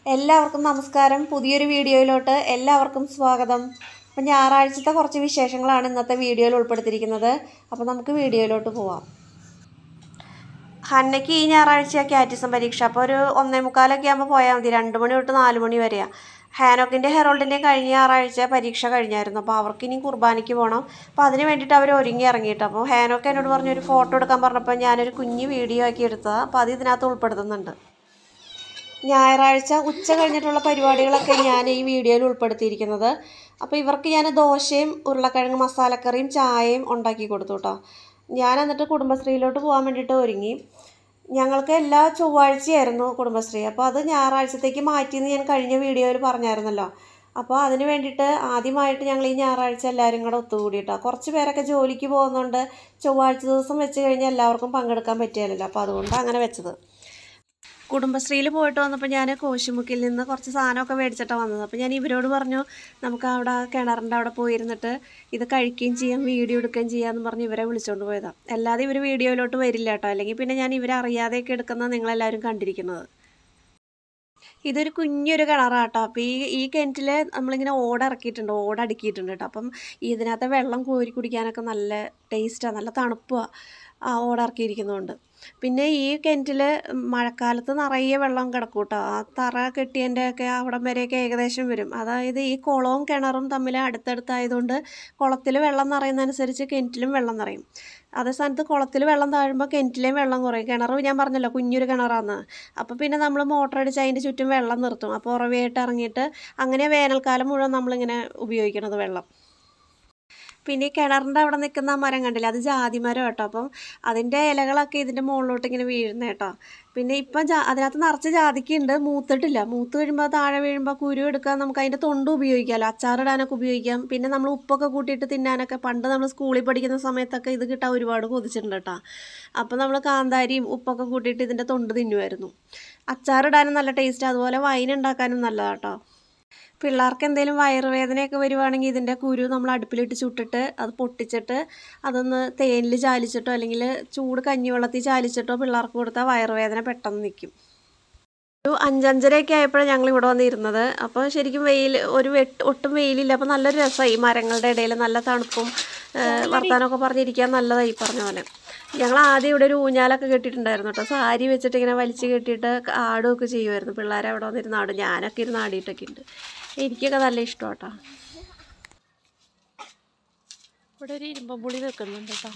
എല്ലാവർക്കും നമസ്കാരം. പുതിയൊരു വീഡിയോയിലോട്ട് എല്ലാവർക്കും സ്വാഗതം. അപ്പോൾ ഞായറാഴ്ചത്തെ കുറച്ച് വിശേഷങ്ങളാണ് ഇന്നത്തെ വീഡിയോയിൽ ഉൾപ്പെടുത്തിയിരിക്കുന്നത്. അപ്പോൾ നമുക്ക് വീഡിയോയിലോട്ട് പോവാം. ഹന്നയ്ക്ക് ഈ ഞായറാഴ്ച കാറ്റിസം പരീക്ഷ. അപ്പോൾ ഒരു 1:45 ആകുമ്പോൾ പോയാൽ മതി. 2 മണി തൊട്ട് 4 മണി വരെയാണ്. ഹാനോക്കിൻ്റെ ഹെറോൾഡിൻ്റെയും കഴിഞ്ഞ ഞായറാഴ്ച പരീക്ഷ കഴിഞ്ഞായിരുന്നു. അപ്പോൾ അവർക്ക് ഇനി കുർബാനയ്ക്ക് പോകണം. അപ്പോൾ അതിന് വേണ്ടിയിട്ട് അവർ ഒരുങ്ങി ഇറങ്ങിയിട്ട്. അപ്പോൾ ഹാനോക്ക് എന്നോട് പറഞ്ഞു ഒരു ഫോട്ടോ എടുക്കാൻ പറഞ്ഞപ്പോൾ ഞാനൊരു കുഞ്ഞ് വീഡിയോ ആക്കി എടുത്തതാണ്. അപ്പോൾ അത് ഇതിനകത്ത് ഉൾപ്പെടുത്തുന്നുണ്ട്. ഞായറാഴ്ച ഉച്ച കഴിഞ്ഞിട്ടുള്ള പരിപാടികളൊക്കെ ഞാൻ ഈ വീഡിയോയിൽ ഉൾപ്പെടുത്തിയിരിക്കുന്നത്. അപ്പോൾ ഇവർക്ക് ഞാൻ ദോശയും ഉരുളക്കിഴങ്ങ് മസാലക്കറിയും ചായയും ഉണ്ടാക്കി കൊടുത്തു കേട്ടോ. ഞാൻ എന്നിട്ട് കുടുംബശ്രീയിലോട്ട് പോകാൻ വേണ്ടിയിട്ട് ഒരുങ്ങി. ഞങ്ങൾക്ക് എല്ലാ ചൊവ്വാഴ്ചയായിരുന്നു കുടുംബശ്രീ. അപ്പോൾ അത് ഞായറാഴ്ചത്തേക്ക് മാറ്റിയെന്ന് ഞാൻ കഴിഞ്ഞ വീഡിയോയിൽ പറഞ്ഞായിരുന്നല്ലോ. അപ്പോൾ അതിന് വേണ്ടിയിട്ട് ആദ്യമായിട്ട് ഞങ്ങൾ ഈ ഞായറാഴ്ച എല്ലാവരും കൂടെ ഒത്തുകൂടിയിട്ടോ. കുറച്ച് പേരൊക്കെ ജോലിക്ക് പോകുന്നതുകൊണ്ട് ചൊവ്വാഴ്ച ദിവസം വെച്ച് കഴിഞ്ഞാൽ എല്ലാവർക്കും പങ്കെടുക്കാൻ പറ്റിയാലല്ലോ. അപ്പോൾ അതുകൊണ്ട് അങ്ങനെ വെച്ചത്. കുടുംബശ്രീയിൽ പോയിട്ട് വന്നപ്പോൾ ഞാൻ കോശിമുക്കിൽ നിന്ന് കുറച്ച് സാധനമൊക്കെ മേടിച്ചിട്ടാണ് വന്നത്. അപ്പോൾ ഞാൻ ഇവരോട് പറഞ്ഞു നമുക്ക് അവിടെ കിണറിൻ്റെ അവിടെ പോയിരുന്നിട്ട് ഇത് കഴിക്കുകയും ചെയ്യാം വീഡിയോ എടുക്കുകയും ചെയ്യാമെന്ന് പറഞ്ഞ് ഇവരെ വിളിച്ചുകൊണ്ട് പോയതാണ്. അല്ലാതെ ഇവർ വീഡിയോയിലോട്ട് വരില്ല കേട്ടോ. അല്ലെങ്കിൽ പിന്നെ ഞാൻ ഇവരെ അറിയാതെയൊക്കെ എടുക്കുന്നത് നിങ്ങളെല്ലാവരും കണ്ടിരിക്കുന്നത്. ഇതൊരു കുഞ്ഞൊരു കിണറാട്ടോ. അപ്പോൾ ഈ കിണറ്റിൽ നമ്മളിങ്ങനെ ഓടിറക്കിയിട്ടുണ്ട്, ഓടടുക്കിയിട്ടുണ്ട് കേട്ടോ. അപ്പം ഇതിനകത്തെ വെള്ളം കോരി കുടിക്കാനൊക്കെ നല്ല ടേസ്റ്റാണ്, നല്ല തണുപ്പാണ് ആ ഓടിറക്കിയിരിക്കുന്നതുകൊണ്ട്. പിന്നെ ഈ കിണറ്റിൽ മഴക്കാലത്ത് നിറയെ വെള്ളം കിടക്കും കേട്ടോ. ആ തറ കെട്ടിയതിൻ്റെയൊക്കെ അവിടം വരെയൊക്കെ ഏകദേശം വരും. അതായത് ഈ കുളവും കിണറും തമ്മിൽ അടുത്തടുത്തായതുകൊണ്ട് കുളത്തിൽ വെള്ളം നിറയുന്നതനുസരിച്ച് കിണറ്റിലും വെള്ളം നിറയും. അതേ സ്ഥാനത്ത് കുളത്തിൽ വെള്ളം താഴുമ്പോൾ കിണറ്റിലേയും വെള്ളം കുറയും. കിണർ ഞാൻ പറഞ്ഞല്ലോ കുഞ്ഞൊരു കിണറാന്ന്. അപ്പോൾ പിന്നെ നമ്മൾ മോട്ടർ അടിച്ച് അതിൻ്റെ ചുറ്റും വെള്ളം നിർത്തും. അപ്പോൾ ഉറവയായിട്ട് ഇറങ്ങിയിട്ട് അങ്ങനെ വേനൽക്കാലം മുഴുവൻ നമ്മളിങ്ങനെ ഉപയോഗിക്കണത് വെള്ളം. പിന്നെ ഈ കിണറിൻ്റെ അവിടെ നിൽക്കുന്ന മരം കണ്ടില്ല, അത് ജാതി മരം കേട്ടോ. അപ്പം അതിൻ്റെ ഇലകളൊക്കെ ഇതിൻ്റെ മുകളിലോട്ട് ഇങ്ങനെ വീഴുന്ന കേട്ടോ. പിന്നെ ഇപ്പം അതിനകത്ത് നിറച്ച് ജാതിക്കുണ്ട്, മൂത്തിട്ടില്ല. മൂത്ത് കഴിയുമ്പോൾ താഴെ വീഴുമ്പോൾ കുരു എടുക്കാൻ നമുക്ക് അതിൻ്റെ തൊണ്ട് ഉപയോഗിക്കാമല്ലോ, അച്ചാറിടാനൊക്കെ ഉപയോഗിക്കാം. പിന്നെ നമ്മൾ ഉപ്പൊക്കെ കൂട്ടിയിട്ട് തിന്നാനൊക്കെ പണ്ട് നമ്മൾ സ്കൂളിൽ പഠിക്കുന്ന സമയത്തൊക്കെ ഇത് കിട്ടാൻ ഒരുപാട് കൊതിച്ചിട്ടുണ്ട് കേട്ടോ. അപ്പോൾ നമ്മൾ കാന്താരിയും ഉപ്പൊക്കെ കൂട്ടിയിട്ട് ഇതിൻ്റെ തൊണ്ട് തിന്നുമായിരുന്നു. അച്ചാറിടാനും നല്ല ടേസ്റ്റ്, അതുപോലെ വൈൻ ഉണ്ടാക്കാനും നല്ലതാണ് കേട്ടോ. പിള്ളേർക്ക് എന്തെങ്കിലും വയറുവേദനയൊക്കെ വരുവാണെങ്കിൽ ഇതിൻ്റെ കുരു നമ്മൾ അടുപ്പിലിട്ട് ചുട്ടിട്ട് അത് പൊട്ടിച്ചിട്ട് അതൊന്ന് തേനിൽ ചാലിച്ചിട്ടോ അല്ലെങ്കിൽ ചൂട് കഞ്ഞിവെള്ളത്തിൽ ചാലിച്ചിട്ടോ പിള്ളേർക്ക് കൊടുത്താൽ വയറുവേദന പെട്ടെന്ന് നിൽക്കും. ഒരു 5-5:30 ആയപ്പോഴാണ് ഞങ്ങൾ ഇവിടെ വന്നിരുന്നത്. അപ്പോൾ ശരിക്കും ഒട്ടും വെയിലില്ല. അപ്പോൾ നല്ലൊരു രസമായി, മരങ്ങളുടെ ഇടയിൽ നല്ല തണുപ്പും വർത്താനമൊക്കെ പറഞ്ഞിരിക്കാൻ നല്ലതായി പറഞ്ഞ പോലെ. ഞങ്ങൾ ആദ്യം ഇവിടെ ഒരു ഊഞ്ഞാലൊക്കെ കെട്ടിയിട്ടുണ്ടായിരുന്നു കേട്ടോ. സാരി വെച്ചിട്ട് ഇങ്ങനെ വലിച്ച് കെട്ടിയിട്ട് ആടുമൊക്കെ ചെയ്യുമായിരുന്നു. പിള്ളേരെ അവിടെ വന്നിരുന്ന് ആടും, ഞാനൊക്കെ ഇരുന്ന് ആടിയിട്ടൊക്കെ ഉണ്ട്. എനിക്കൊക്കെ നല്ല ഇഷ്ടം കേട്ടോ. ഇവിടെ ഒരു ഇരുമ്പമ്പുളി നിൽക്കുന്നുണ്ട് കേട്ടോ.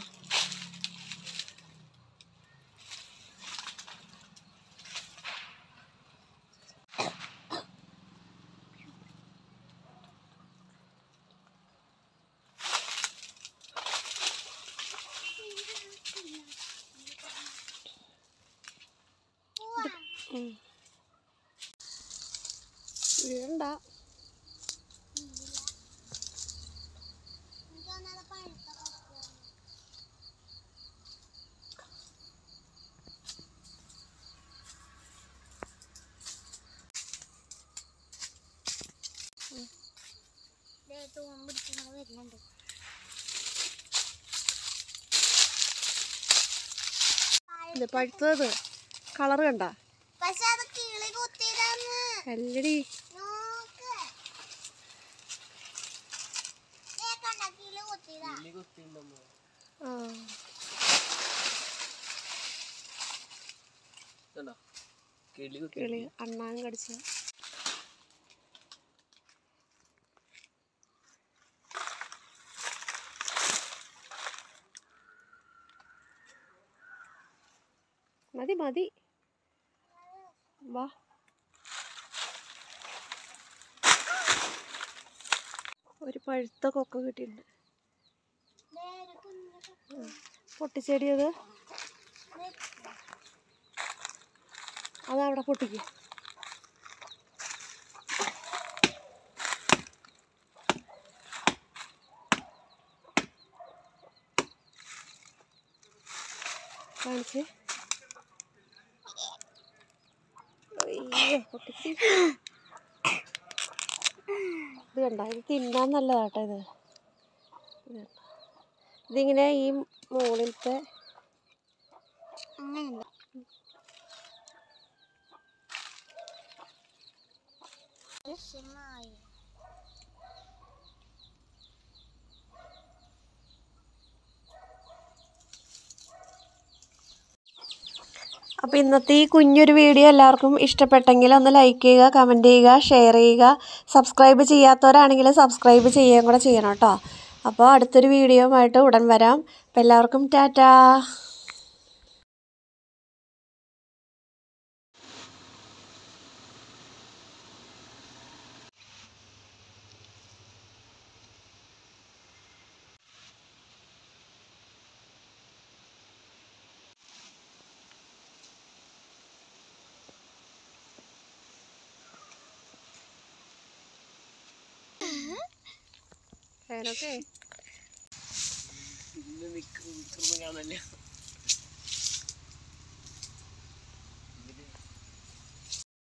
വീഴണ്ട. ഇത് പഴുത്തത് കളറ് കണ്ട അല്ലടി. കിളി അണ്ണാൻ കടിച്ച മതി മതി വാ. ഒരു പഴുത്ത കൊക്ക കിട്ടിയിട്ടുണ്ട്. പൊട്ടിച്ചെടിയത് അതവിടെ പൊട്ടിക്കും. കാണിച്ച് പൊട്ടിച്ച്. ഇത് കണ്ട, ഇത് തിന്നാൻ നല്ലതാട്ടോ. ഇതിങ്ങനെ ഈ മുകളിലത്തെ അപ്പോൾ ഇന്നത്തെ ഈ കുഞ്ഞൊരു വീഡിയോ എല്ലാവർക്കും ഇഷ്ടപ്പെട്ടെങ്കിൽ ഒന്ന് ലൈക്ക് ചെയ്യുക, കമൻറ്റ് ചെയ്യുക, ഷെയർ ചെയ്യുക. സബ്സ്ക്രൈബ് ചെയ്യാത്തവരാണെങ്കിൽ സബ്സ്ക്രൈബ് ചെയ്യുകയും കൂടെ ചെയ്യണം കേട്ടോ. അപ്പോൾ അടുത്തൊരു വീഡിയോയുമായിട്ട് ഉടൻ വരാം. അപ്പോൾ എല്ലാവർക്കും ടാറ്റാ. ഓക്കെ